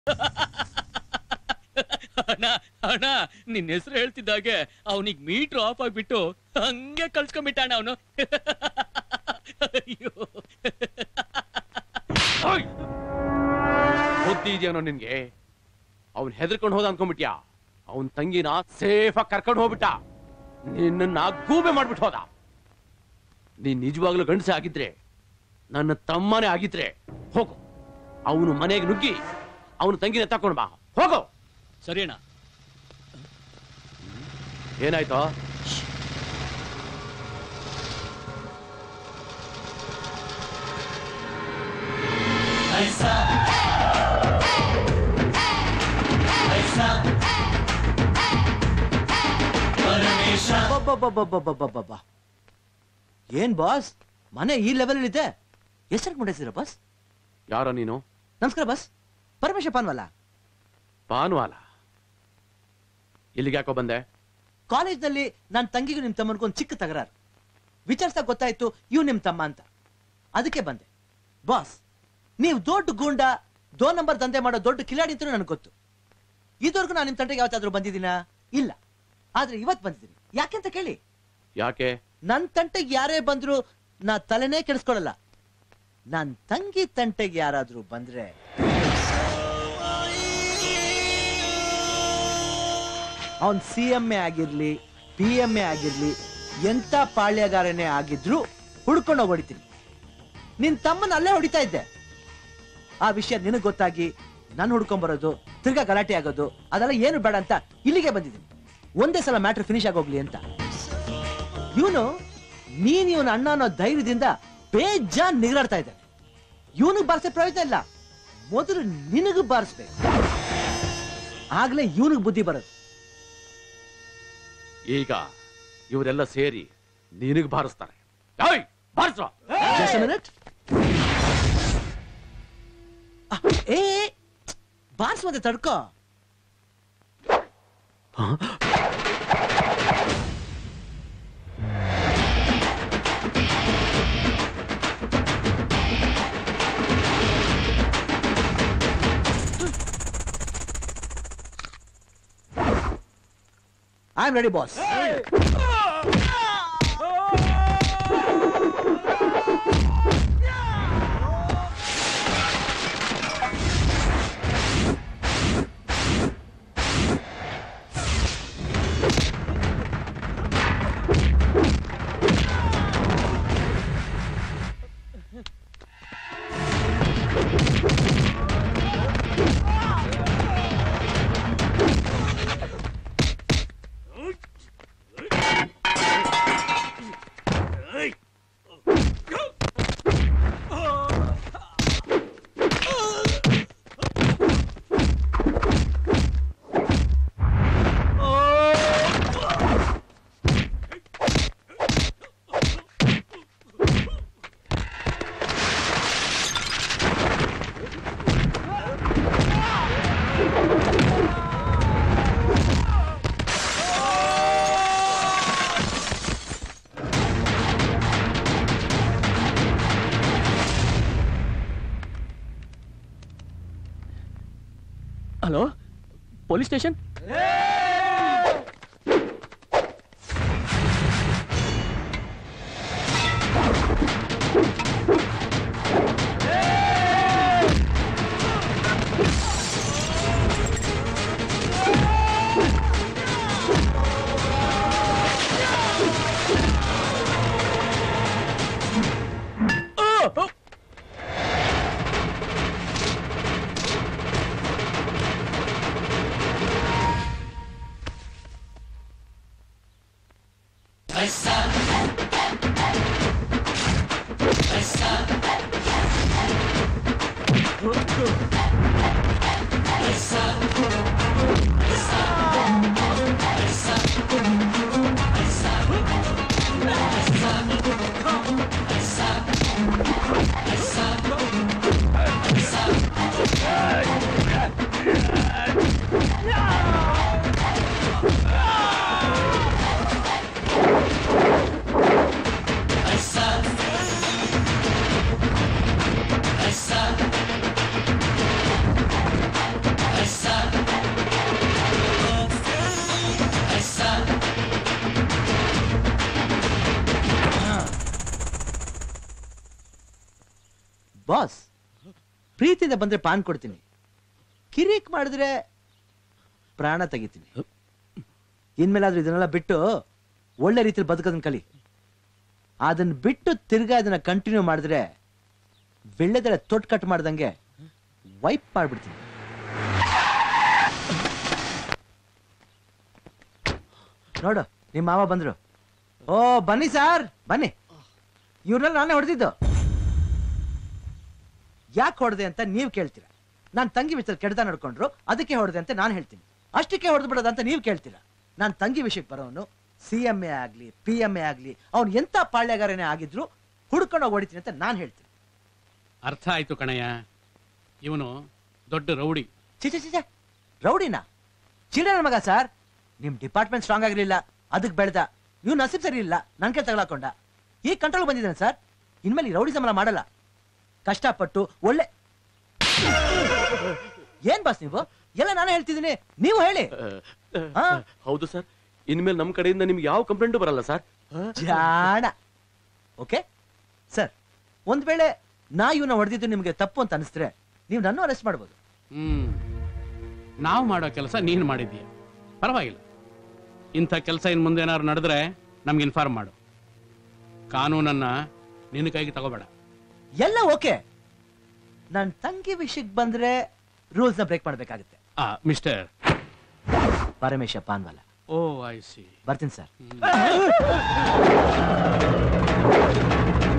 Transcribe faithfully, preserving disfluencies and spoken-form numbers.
ಅಣ್ಣ ಅಣ್ಣ ನಿನ್ನ ಹೆಸರು ಹೇಳ್ತಿದ್ದಾಗೆ ಅವನಿಗೆ ಮೀಟರ್ ಆಫ್ ಆಗಿಬಿಟ್ಟು ಹಂಗೆ ಕಳ್ಸ್ಕೊಂಡ್ಬಿಟ್ಟಾಣ ಅವನು. ಅಯ್ಯೋ ಬುದ್ಧಿ ಇದೆಯೋ ನಿನ್ಗೆ? ಅವನ್ ಹೆದರ್ಕೊಂಡು ಹೋದ ಅನ್ಕೊಂಡ್ಬಿಟ್ಯಾ? ಅವನ್ ತಂಗಿನ ಸೇಫ್ ಆಗಿ ಕರ್ಕೊಂಡು ಹೋಗ್ಬಿಟ್ಟ, ನಿನ್ನ ಗೂಬೆ ಮಾಡ್ಬಿಟ್ಟು ಹೋದ. ನೀನ್ ನಿಜವಾಗ್ಲೂ ಗಂಡಸೆ ಆಗಿದ್ರೆ, ನನ್ನ ತಮ್ಮನೇ ಆಗಿದ್ರೆ ಹೋಗು, ಅವನು ಮನೆಗೆ ನುಗ್ಗಿ ಅವನು ತಂಗಿನ ತಕೊಂಡು ಬಾ, ಹೋಗೋ. ಸರಿ ಅಣ್ಣ. ಏನಾಯ್ತು? ಏನ್ ಬಾಸ್, ಮನೆ ಈ ಲೆವೆಲ್ ಇದೆ? ಎಷ್ಟು ಮಾಡಿಸಿರ ಬಾಸ್? ಯಾರೋ ನೀನು? ನಮಸ್ಕಾರ ಬಾಸ್, ಪರಮೇಶ ಪಾನ್ವಾಲ. ಪಾನ್ವಾಲ? ಇಲ್ಲಿಗೆ ಯಾಕೋ ಬಂದೆ? ಕಾಲೇಜ್ನಲ್ಲಿ ನನ್ನ ತಂಗಿಗೂ ನಿಮ್ ತಮ್ಮನಿಗೊಂದು ಚಿಕ್ಕ ತಗರಾರು ವಿಚಾರಿಸ್ತಾ ಗೊತ್ತಾಯ್ತು ಇವ್ ನಿಮ್ ತಮ್ಮ ಅಂತ, ಅದಕ್ಕೆ ಬಂದೆ. ಬಾಸ್, ನೀವು ದೊಡ್ಡ ಗೂಂಡ, ದೋ ನಂಬರ್ ದಂಧೆ ಮಾಡೋ ದೊಡ್ಡ ಕಿಲಾಡಿ ಅಂತ ನನಗೆ ಗೊತ್ತು. ಇದುವರೆಗೂ ನಾನು ನಿಮ್ ತಂಟೆಗೆ ಯಾವತ್ತಾದ್ರೂ ಬಂದಿದ್ದೀನಾ? ಇಲ್ಲ. ಆದ್ರೆ ಇವತ್ ಬಂದಿದ್ದೀನಿ. ಯಾಕೆಂತ ಕೇಳಿ. ಯಾಕೆ? ನನ್ ತಂಟೆಗೆ ಯಾರೇ ಬಂದ್ರು ನಾ ತಲೆನೇ ಕೆಡಿಸ್ಕೊಳಲ್ಲ. ನನ್ ತಂಗಿ ತಂಟೆಗೆ ಯಾರಾದ್ರೂ ಬಂದ್ರೆ ಅವನ್ ಸಿ ಎಂ ಎ ಆಗಿರ್ಲಿ, ಪಿ ಎಂ ಎ ಆಗಿರ್ಲಿ, ಎಂತ ಪಾಳ್ಯಗಾರನೇ ಆಗಿದ್ರು ಹುಡ್ಕೊಂಡು ಹೋಗಿ ಹೊಡಿತೀನಿ. ನಿನ್ ತಮ್ಮನ ಅಲ್ಲೇ ಹೊಡಿತಾ ಇದ್ದೆ. ಆ ವಿಷಯ ನಿನಗ್ ಗೊತ್ತಾಗಿ ನಾನು ಹುಡ್ಕೊಂಡ್ ಬರೋದು, ತಿರ್ಗಾ ಗಲಾಟೆ ಆಗೋದು, ಅದೆಲ್ಲ ಏನು ಬೇಡ ಅಂತ ಇಲ್ಲಿಗೆ ಬಂದಿದ್ದೀನಿ. ಒಂದೇ ಸಲ ಮ್ಯಾಟ್ರ್ ಫಿನಿಶ್ ಆಗೋಗ್ಲಿ ಅಂತ. ಇವನು ನೀನ್ ಇವನ ಅಣ್ಣ ಅನ್ನೋ ಧೈರ್ಯದಿಂದ ಬೇಜಾನ್ ನಿಗರಾಡ್ತಾ ಇದ್ದಾನೆ. ಇವನಿಗೆ ಬಾರಿಸೋ ಪ್ರಯೋಜನ ಇಲ್ಲ, ಮೊದಲು ನಿನಗೂ ಬಾರಿಸ್ಬೇಕು, ಆಗ್ಲೇ ಇವನಿಗೆ ಬುದ್ಧಿ ಬರೋದು. ಈಗ ಇವರೆಲ್ಲ ಸೇರಿ ನಿನಗೆ ಬಾರಿಸ್ತಾರೆ. ಏ ಬಾರಿಸುವಂತೆ ತಡ್ಕೋ. I'm ready, boss. Hey! Hello, police station? Boss ಪ್ರೀತಿಯಿಂದ ಬಂದ್ರೆ ಪಾನ್ ಕೊಡ್ತೀನಿ, ಕಿರಿಕ್ ಮಾಡಿದ್ರೆ ಪ್ರಾಣ ತೆಗಿತೀನಿ. ಇನ್ಮೇಲಾದ್ರೂ ಇದನ್ನೆಲ್ಲ ಬಿಟ್ಟು ಒಳ್ಳೆ ರೀತಿಯಲ್ಲಿ ಬದುಕೋದನ್ನ ಕಲಿ. ಅದನ್ನ ಬಿಟ್ಟು ತಿರ್ಗಾ ಅದನ್ನ ಕಂಟಿನ್ಯೂ ಮಾಡಿದ್ರೆ ಬೆಳ್ಳೆದೆಲ್ಲ ತೊಟ್ಟು ಕಟ್ ಮಾಡ್ದಂಗೆ ವೈಪ್ ಮಾಡ್ಬಿಡ್ತೀನಿ. ನೋಡು ನಿಮ್ಮ ಮಾವ ಬಂದ್ರು. ಓ ಬನ್ನಿ ಸಾರ್ ಬನ್ನಿ. ಇವ್ರನ್ನೆಲ್ಲ ನಾನೇ ಹೊಡೆದಿದ್ದು. ಯಾಕೆ ಹೊಡೆದೆ ಅಂತ ನೀವು ಕೇಳ್ತೀರಾ. ನಾನು ತಂಗಿ ವಿಷಯ ಕೆಡ್ದ ನಡ್ಕೊಂಡ್ರು ಅದಕ್ಕೆ ಹೊಡೆದೆ ಅಂತ ನಾನು ಹೇಳ್ತೀನಿ. ಅಷ್ಟಕ್ಕೆ ಹೊಡೆದು ಬಿಡೋದು ಅಂತ ನೀವು ಕೇಳ್ತೀರಾ. ನಾನು ತಂಗಿ ವಿಷಯಕ್ಕೆ ಬರೋನು ಸಿ ಎಂ ಎ ಆಗ್ಲಿ ಪಿ ಎಂ ಎ ಆಗ್ಲಿ ಅವ್ನು ಎಂತ ಪಾಳ್ಯಗಾರನೇ ಆಗಿದ್ರು ಹುಡ್ಕೊಂಡೋಗಿ ಹೊಡಿತೀನಿ ಅಂತ ನಾನು ಹೇಳ್ತೀನಿ. ಅರ್ಥ ಆಯ್ತು ಕಣಯ್ಯ, ಇವನು ದೊಡ್ಡ ರೌಡಿ. ಚಿಚೆ ಚಿಚೆ ರೌಡಿನ ಚಿಲ್ಲರ ಮಗ ಸರ್. ನಿಮ್ ಡಿಪಾರ್ಟ್ಮೆಂಟ್ ಸ್ಟ್ರಾಂಗ್ ಆಗಿರ್ಲಿಲ್ಲ, ಅದಕ್ಕೆ ಬೆಳೆದ. ನೀವು ನಸೀಬ್ ಸರಿ ಇಲ್ಲ, ನನ್ ಕೈ ತಗೊಳಕೊಂಡ. ಈ ಕಂಟ್ರೋಲ್ ಬಂದಿದ್ದೇನೆ ಸರ್. ಇನ್ಮೇಲೆ ಈ ರೌಡಿ ಸಂಬಳ ಮಾಡಲ್ಲ. ಕಷ್ಟಪಟ್ಟು ಒಳ್ಳೆ ಏನ್ ಬಾಸ್ ನೀವು ಎಲ್ಲ ನಾನೇ ಹೇಳ್ತಿದ್ದೀನಿ, ನೀವು ಹೇಳಿ. ಹಾ? ಹೌದು ಸರ್, ಇನ್ಮೇಲೆ ನಮ್ ಕಡೆಯಿಂದ ನಿಮ್ಗೆ ಯಾವ ಕಂಪ್ಲೇಂಟು ಬರಲ್ಲ ಸರ್. ಜಾಣ. ಓಕೆ ಸರ್, ಒಂದ್ ವೇಳೆ ನಾ ಇವನ್ನ ಹೊಡೆದಿದ್ದು ನಿಮ್ಗೆ ತಪ್ಪು ಅಂತ ಅನಿಸಿದ್ರೆ ನೀವು ನನ್ನ ಅರೆಸ್ಟ್ ಮಾಡ್ಬೋದು. ಹ್ಮ್ ನಾವು ಮಾಡೋ ಕೆಲಸ ನೀನು ಮಾಡಿದ್ದೀಯ, ಪರವಾಗಿಲ್ಲ. ಇಂಥ ಕೆಲಸ ಇನ್ ಮುಂದೆ ಏನಾದ್ರು ನಡೆದ್ರೆ ನಮ್ಗೆ ಇನ್ಫಾರ್ಮ್ ಮಾಡು. ಕಾನೂನನ್ನ ನಿನ್ನ ಕೈಗೆ ತಗೋಬೇಡ. ಎಲ್ಲ ಓಕೆ. ನನ್ ತಂಗಿ ವಿಷಯಕ್ಕೆ ಬಂದ್ರೆ ರೂಲ್ಸ್ ನ ಬ್ರೇಕ್ ಮಾಡ್ಬೇಕಾಗುತ್ತೆ. ಆ ಮಿಸ್ಟರ್ ಪರಮೇಶ ಪಾನ್ವಾಲ. Oh I see. ಬರ್ತೀನಿ ಸರ್.